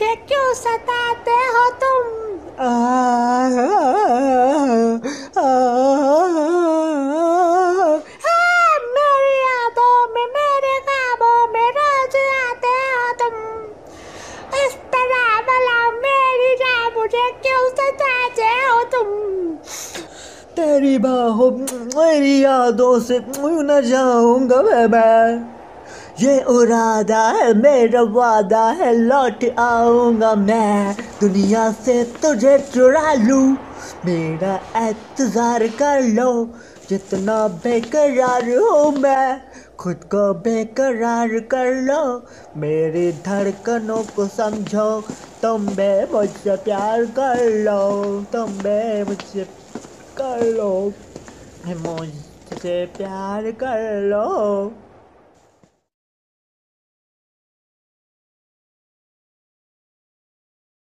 मुझे क्यों सताते हो तुम। मेरी यादों में मेरे ख्वाबों में रोज आते हो तुम। इस तरह भला मेरी जान मुझे क्यों सताते हो तुम। तेरी बाहों मेरी यादों से न जाऊंगा मैं। ये इरादा है मेरा वादा है लौट आऊंगा मैं। दुनिया से तुझे चुरा लूं मेरा इंतजार कर लो। जितना बेकरार हूँ मैं खुद को बेकरार कर लो। मेरी धड़कनों को समझो तुम बे मुझसे प्यार कर लो। तुम बे मुझसे कर लो मुझसे प्यार कर लो।